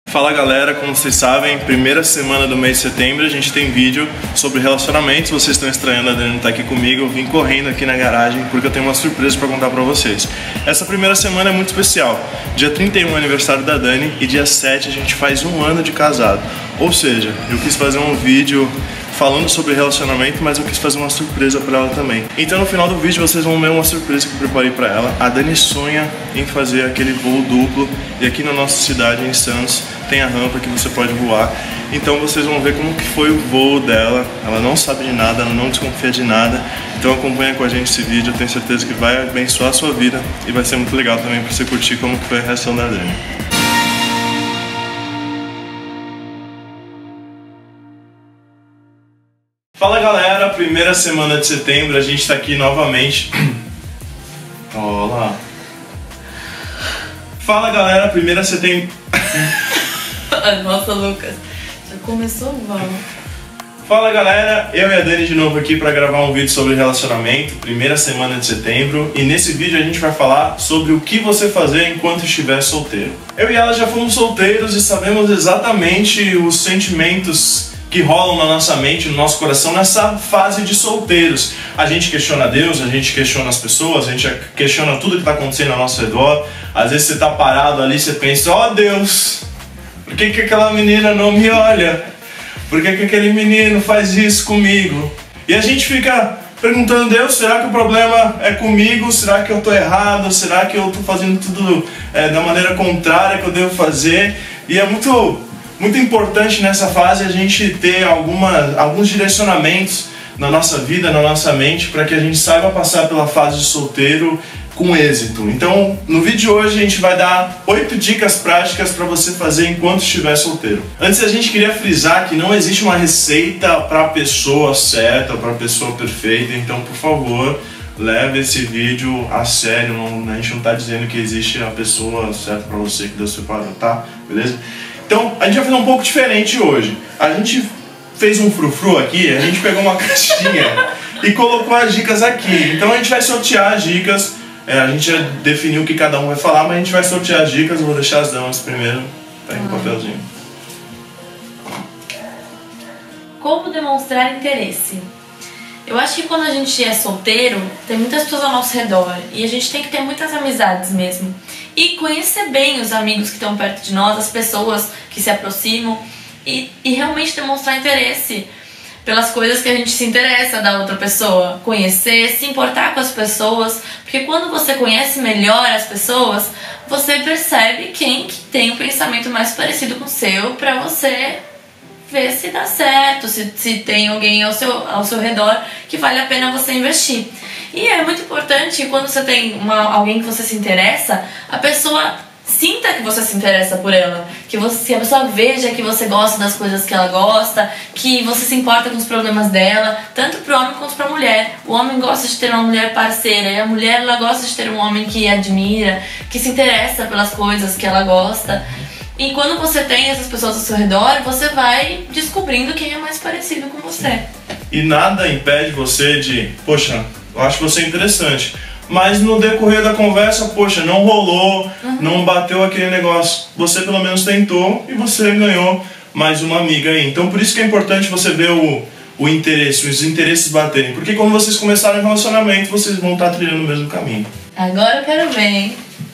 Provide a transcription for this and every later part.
Fala galera, como vocês sabem, primeira semana do mês de setembro a gente tem vídeo sobre relacionamentos. Vocês estão estranhando a Dani não estar aqui comigo, eu vim correndo aqui na garagem porque eu tenho uma surpresa para contar para vocês. Essa primeira semana é muito especial. Dia 31 é aniversário da Dani e dia 7 a gente faz 1 ano de casado. Ou seja, eu quis fazer um vídeo falando sobre relacionamento, mas eu quis fazer uma surpresa pra ela também. Então no final do vídeo vocês vão ver uma surpresa que eu preparei pra ela. A Dani sonha em fazer aquele voo duplo e aqui na nossa cidade, em Santos, tem a rampa que você pode voar. Então vocês vão ver como que foi o voo dela. Ela não sabe de nada, ela não desconfia de nada. Então acompanha com a gente esse vídeo, eu tenho certeza que vai abençoar a sua vida e vai ser muito legal também pra você curtir como que foi a reação da Dani. Fala galera, primeira semana de setembro, a gente tá aqui novamente. Olá. Fala galera, primeira setembro. Nossa, Lucas, já começou mal. Fala galera, eu e a Dani de novo aqui pra gravar um vídeo sobre relacionamento, primeira semana de setembro. E nesse vídeo a gente vai falar sobre o que você fazer enquanto estiver solteiro. Eu e ela já fomos solteiros e sabemos exatamente os sentimentos que rolam na nossa mente, no nosso coração, nessa fase de solteiros. A gente questiona Deus, a gente questiona as pessoas, a gente questiona tudo que está acontecendo ao nosso redor. Às vezes você está parado ali, você pensa, ó Deus, por que que aquela menina não me olha? Por que que aquele menino faz isso comigo? E a gente fica perguntando, Deus, será que o problema é comigo? Será que eu estou errado? Será que eu estou fazendo tudo da maneira contrária que eu devo fazer? E é muito importante nessa fase a gente ter alguns direcionamentos na nossa vida, na nossa mente, para que a gente saiba passar pela fase de solteiro com êxito. Então, no vídeo de hoje a gente vai dar 8 dicas práticas para você fazer enquanto estiver solteiro. Antes a gente queria frisar que não existe uma receita para a pessoa certa, para a pessoa perfeita, então por favor, leve esse vídeo a sério, a gente não está dizendo que existe a pessoa certa para você que Deus separou, tá? Beleza? Então, a gente vai fazer um pouco diferente hoje. A gente fez um frufru aqui, a gente pegou uma caixinha e colocou as dicas aqui. Então a gente vai sortear as dicas, a gente já definiu o que cada um vai falar, mas a gente vai sortear as dicas, eu vou deixar as damas primeiro. Pega um papelzinho. Como demonstrar interesse? Eu acho que quando a gente é solteiro, tem muitas pessoas ao nosso redor e a gente tem que ter muitas amizades mesmo. E conhecer bem os amigos que estão perto de nós, as pessoas que se aproximam e realmente demonstrar interesse pelas coisas que a gente se interessa da outra pessoa. Conhecer, se importar com as pessoas, porque quando você conhece melhor as pessoas, você percebe quem que tem um pensamento mais parecido com o seu pra você ver se dá certo, se tem alguém ao seu redor que vale a pena você investir. E é muito importante quando você tem alguém que você se interessa, a pessoa sinta que você se interessa por ela, que a pessoa veja que você gosta das coisas que ela gosta, que você se importa com os problemas dela, tanto para o homem quanto para a mulher. O homem gosta de ter uma mulher parceira e a mulher ela gosta de ter um homem que admira, que se interessa pelas coisas que ela gosta. E quando você tem essas pessoas ao seu redor, você vai descobrindo quem é mais parecido com você. E nada impede você de, poxa, eu acho você interessante, mas no decorrer da conversa, poxa, não rolou, não bateu aquele negócio. Você pelo menos tentou e você ganhou mais uma amiga aí. Então por isso que é importante você ver o interesse, os interesses baterem. Porque quando vocês começarem um relacionamento, vocês vão estar trilhando o mesmo caminho. Agora eu quero ver, hein?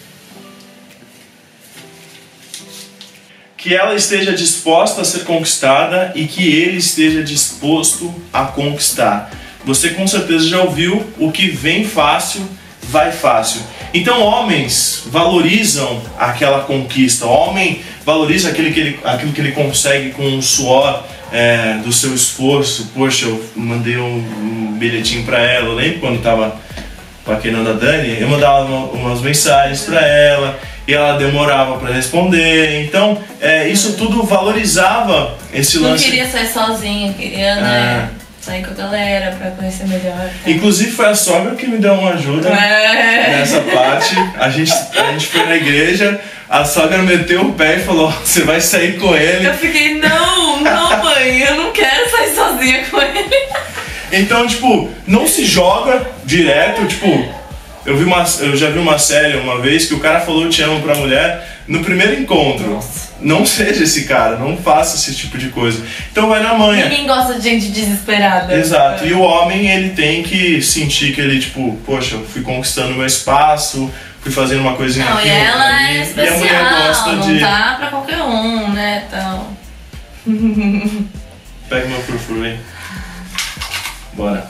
Que ela esteja disposta a ser conquistada e que ele esteja disposto a conquistar. Você com certeza já ouviu o que vem fácil, vai fácil. Então homens valorizam aquela conquista, o homem valoriza aquilo que ele consegue com o suor do seu esforço. Poxa, eu mandei um bilhetinho pra ela, eu lembro quando tava paquerando a Dani, eu mandava umas mensagens pra ela e ela demorava pra responder. Então isso tudo valorizava esse lance. Não queria sair sozinha, queria, né? Sair com a galera pra conhecer melhor. Tá? Inclusive foi a sogra que me deu uma ajuda nessa parte. A gente foi na igreja, a sogra meteu o pé e falou, você vai sair com ele. Eu fiquei, não mãe, eu não quero sair sozinha com ele. Então, tipo, não se joga direto, tipo, eu já vi uma série uma vez que o cara falou te amo pra mulher no primeiro encontro. Nossa. não seja esse cara, não faça esse tipo de coisa. Então vai na manha. Ninguém gosta de gente desesperada. Exato. E o homem, ele tem que sentir que ele, tipo, poxa, eu fui conquistando meu espaço, fui fazendo uma coisinha não, aqui. E ela é especial, e a mulher gosta não tá pra qualquer um, né? Então... Pega meu frufru aí. Bora.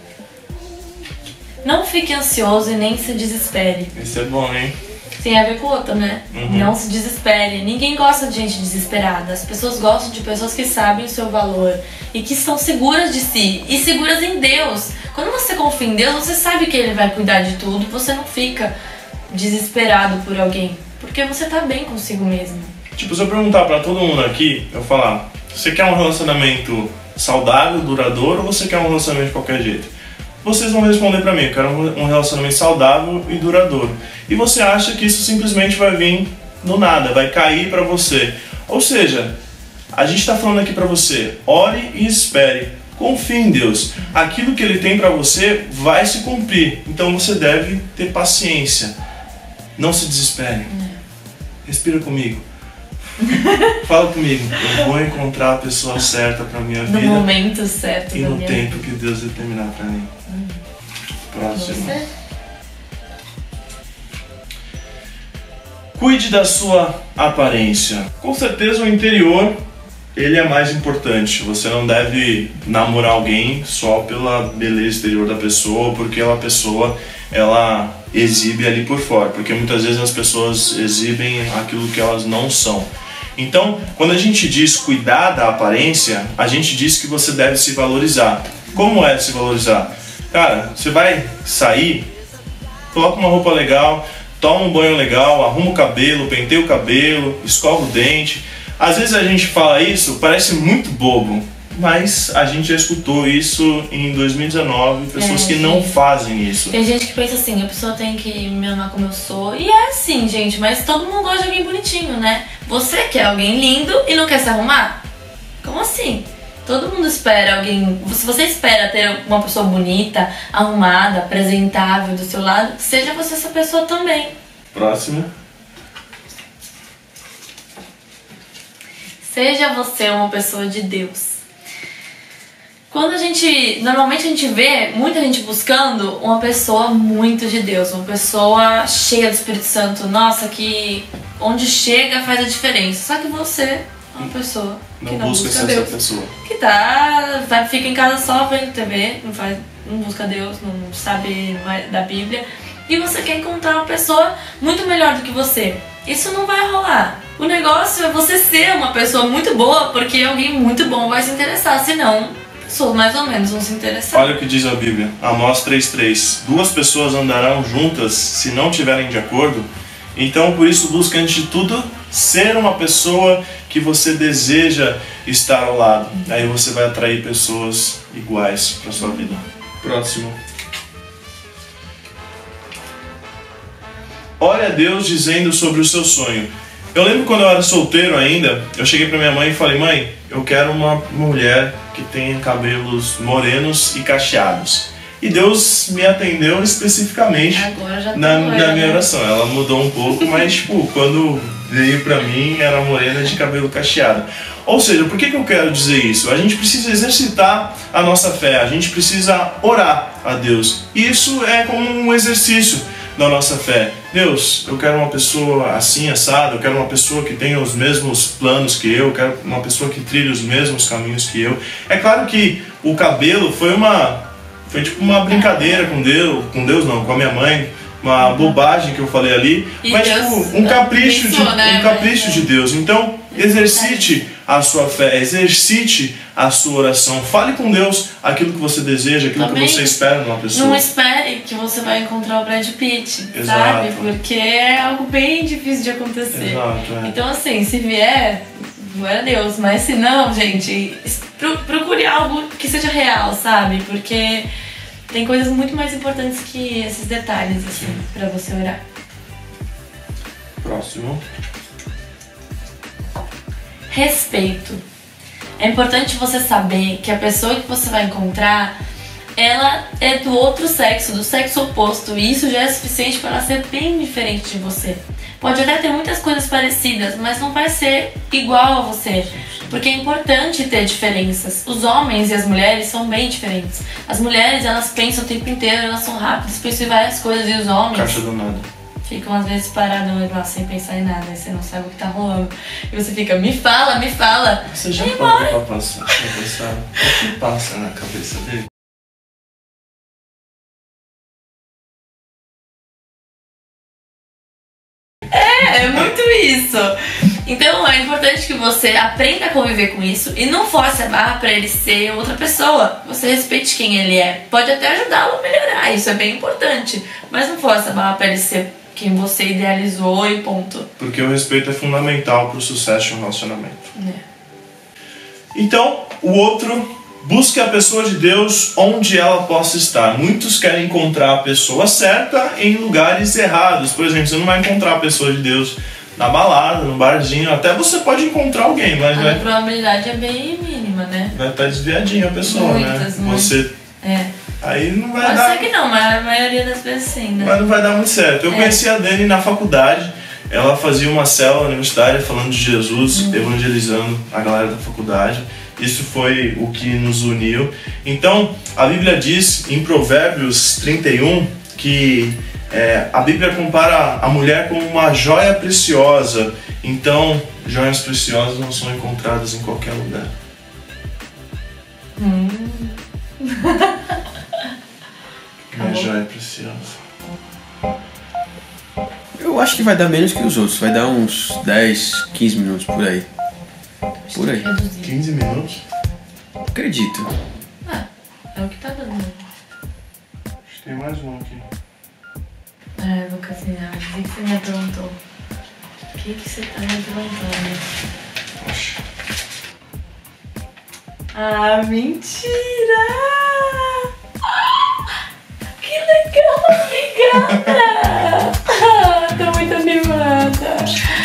Não fique ansioso e nem se desespere. Isso é bom, hein? Tem a ver com o outro, né? Uhum. Não se desespere. Ninguém gosta de gente desesperada. As pessoas gostam de pessoas que sabem o seu valor e que estão seguras de si e seguras em Deus. Quando você confia em Deus, você sabe que Ele vai cuidar de tudo. Você não fica desesperado por alguém, porque você tá bem consigo mesmo. Tipo, se eu perguntar pra todo mundo aqui, eu falar, você quer um relacionamento saudável, duradouro, ou você quer um relacionamento de qualquer jeito? Vocês vão responder pra mim, eu quero um relacionamento saudável e duradouro. E você acha que isso simplesmente vai vir do nada, vai cair pra você. Ou seja, a gente tá falando aqui pra você, ore e espere, confie em Deus. Aquilo que Ele tem pra você vai se cumprir, então você deve ter paciência. Não se desespere. Respira comigo. Fala comigo, eu vou encontrar a pessoa certa pra minha vida. No momento certo. E no tempo que Deus determinar pra mim. Próximo. Você? Cuide da sua aparência. Com certeza o interior, ele é mais importante. Você não deve namorar alguém só pela beleza exterior da pessoa, porque a pessoa, ela exibe ali por fora. Porque muitas vezes as pessoas exibem aquilo que elas não são. Então, quando a gente diz cuidar da aparência, a gente diz que você deve se valorizar. Como é se valorizar? Cara, você vai sair, coloca uma roupa legal, toma um banho legal, arruma o cabelo, penteia o cabelo, escova o dente. Às vezes a gente fala isso, parece muito bobo, mas a gente já escutou isso em 2019, pessoas que não fazem isso. Tem gente que pensa assim, a pessoa tem que me amar como eu sou, e é assim, gente, mas todo mundo gosta de alguém bonitinho, né? Você quer alguém lindo e não quer se arrumar? Como assim? Todo mundo espera alguém... Se você espera ter uma pessoa bonita, arrumada, apresentável do seu lado, seja você essa pessoa também. Próximo. Seja você uma pessoa de Deus. Quando a gente... Normalmente a gente vê muita gente buscando uma pessoa muito de Deus, uma pessoa cheia do Espírito Santo. Nossa, que onde chega faz a diferença. Só que você é uma pessoa que não busca Deus. Pessoa. Que fica em casa só vendo TV, não busca Deus, não sabe da Bíblia. E você quer encontrar uma pessoa muito melhor do que você. Isso não vai rolar. O negócio é você ser uma pessoa muito boa, porque alguém muito bom vai se interessar, senão pessoas mais ou menos vão se interessar. Olha o que diz a Bíblia, Amós 3:3. Duas pessoas andarão juntas se não estiverem de acordo. Então, por isso, busca antes de tudo ser uma pessoa que você deseja estar ao lado. Aí você vai atrair pessoas iguais para sua vida. Próximo. Ore a Deus dizendo sobre o seu sonho. Eu lembro quando eu era solteiro ainda, eu cheguei pra minha mãe e falei, mãe, eu quero uma mulher que tenha cabelos morenos e cacheados. E Deus me atendeu especificamente na minha oração. Ela mudou um pouco, mas tipo, quando veio pra mim era morena de cabelo cacheado. Ou seja, por que eu quero dizer isso? A gente precisa exercitar a nossa fé, a gente precisa orar a Deus. Isso é como um exercício da nossa fé. Deus, eu quero uma pessoa assim, assada, eu quero uma pessoa que tenha os mesmos planos que eu quero uma pessoa que trilhe os mesmos caminhos que eu. É claro que o cabelo foi tipo uma brincadeira com Deus não, com a minha mãe, uma bobagem que eu falei ali, e mas Deus tipo, um capricho, pensou, de Deus. Então, exercite a sua fé, exercite a sua oração, fale com Deus aquilo que você deseja, aquilo que você espera numa pessoa. Não espere que você vai encontrar o Brad Pitt, Exato. sabe? Porque é algo bem difícil de acontecer. Exato, Então assim, se vier, glória a Deus, mas se não, gente, procure algo que seja real, sabe? Porque tem coisas muito mais importantes que esses detalhes, assim, pra você orar. Próximo. Respeito. É importante você saber que a pessoa que você vai encontrar, ela é do outro sexo, do sexo oposto, e isso já é suficiente para ela ser bem diferente de você. Pode até ter muitas coisas parecidas, mas não vai ser igual a você. Porque é importante ter diferenças. Os homens e as mulheres são bem diferentes. As mulheres, elas pensam o tempo inteiro, elas são rápidas, pensam em várias coisas. E os homens Caixa do nada. ficam às vezes parados lá sem pensar em nada. Aí você não sabe o que tá rolando. E você fica, me fala, me fala. Você já parou pra pensar o que passa na cabeça dele? É muito isso. Então é importante que você aprenda a conviver com isso e não force a barra pra ele ser outra pessoa. Você respeite quem ele é. Pode até ajudá-lo a melhorar, isso é bem importante. Mas não force a barra pra ele ser quem você idealizou e ponto. Porque o respeito é fundamental pro sucesso de um relacionamento. Então, o outro, busque a pessoa de Deus onde ela possa estar. Muitos querem encontrar a pessoa certa em lugares errados. Por exemplo, você não vai encontrar a pessoa de Deus na balada, no barzinho. Até você pode encontrar alguém, mas a probabilidade é bem mínima, né? vai estar desviadinha a pessoa, muitas, né? Você... Aí não vai Pode dar... ser que não, mas a maioria das vezes sim, né? Mas não vai dar muito certo. Eu conheci a Dani na faculdade. Ela fazia uma célula universitária falando de Jesus, evangelizando a galera da faculdade. Isso foi o que nos uniu. Então, a Bíblia diz em Provérbios 31 que a Bíblia compara a mulher como uma joia preciosa. Então, joias preciosas não são encontradas em qualquer lugar. Minha joia preciosa. Eu acho que vai dar menos que os outros. Vai dar uns 10, 15 minutos por aí. Por aí. 15 minutos? Acredito. É o que tá dando. Acho que tem mais um aqui. Lucas, o que você me perguntou? O que você tá me perguntando? Oxe. Ah, mentira! Que legal, obrigada! Tô muito animada.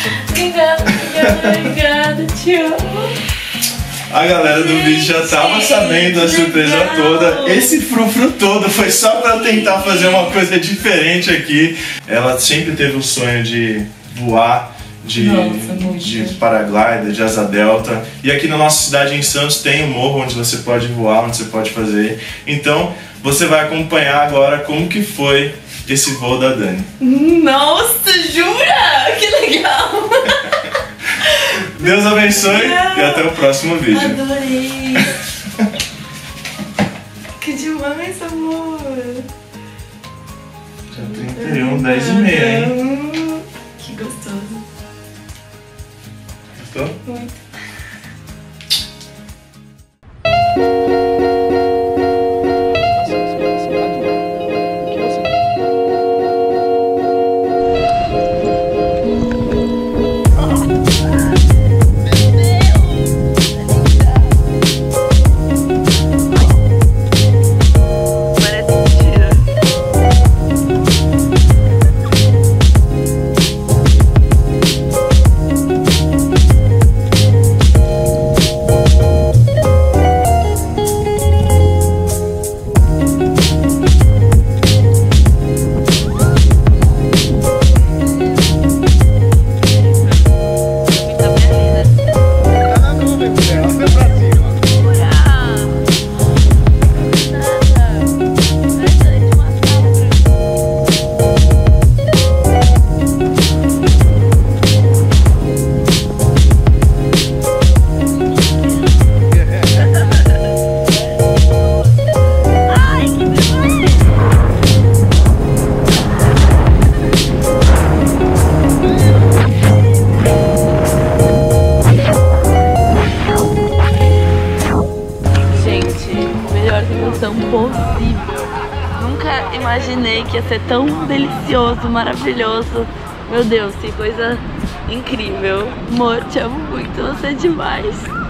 Obrigada, te amo. A galera do vídeo já tava sabendo da surpresa toda. Esse frufru todo foi só pra tentar fazer uma coisa diferente aqui. Ela sempre teve o sonho de voar de paraglider, de asa delta. E aqui na nossa cidade, em Santos, tem um morro onde você pode voar, onde você pode fazer. Então, você vai acompanhar agora como que foi esse voo da Dani. Nossa, jura? Que legal! Deus abençoe e até o próximo vídeo. Adorei! Que demais, amor! Já 31, 10 e meia, hein? Que gostoso. Gostou? Muito. Possível. Nunca imaginei que ia ser tão delicioso, maravilhoso. Meu Deus, que coisa incrível. Amor, te amo muito, você é demais.